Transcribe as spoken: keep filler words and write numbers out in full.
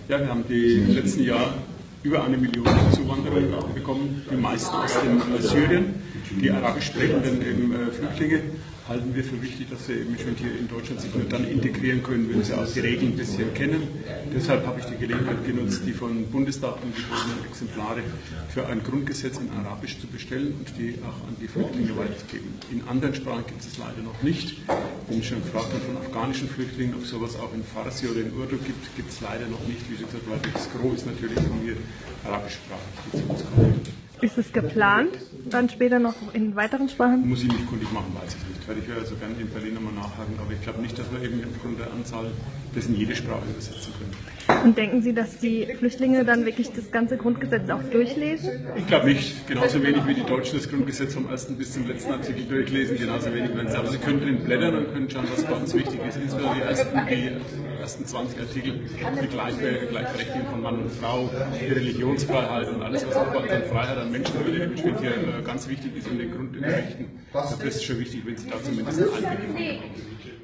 Ja, wir haben die letzten Jahr über eine Million Zuwanderer bekommen, die meisten aus dem äh, Syrien. Die arabisch sprechenden eben, äh, Flüchtlinge halten wir für wichtig, dass sie eben schon hier in Deutschland sich nur dann integrieren können, wenn sie auch die Regeln ein bisschen kennen. Deshalb habe ich die Gelegenheit genutzt, die von Bundesdaten gegebenen Exemplare für ein Grundgesetz in Arabisch zu bestellen und die auch an die Flüchtlinge weiterzugeben. In anderen Sprachen gibt es leider noch nicht. Bin schon gefragt von afghanischen Flüchtlingen, ob es sowas auch in Farsi oder in Urdu gibt, gibt es leider noch nicht. Wie gesagt, weil das Gros ist natürlich hier arabischsprachig, die zu uns kommen. Ist es geplant, dann später noch in weiteren Sprachen? Muss ich nicht kundig machen, weiß ich nicht. Werde ich also gerne in Berlin nochmal nachhaken, aber ich glaube nicht, dass wir eben aufgrund der Anzahl das in jede Sprache übersetzen können. Und denken Sie, dass die Flüchtlinge dann wirklich das ganze Grundgesetz auch durchlesen? Ich glaube nicht. Genauso wenig wie die Deutschen das Grundgesetz vom ersten bis zum letzten Artikel durchlesen, genauso wenig werden sie. Aber sie können drin blättern und können schauen, was bei uns wichtig ist. Insbesondere die ersten, die ersten zwanzig Artikel, die Gleichbe Gleichberechtigung von Mann und Frau, die Religionsfreiheit und alles, was auch an Freiheit an Menschenwürde besteht, hier ganz wichtig ist in den Grundrechten. Das ist schon wichtig, wenn Sie da zumindest einen Einblick bekommen.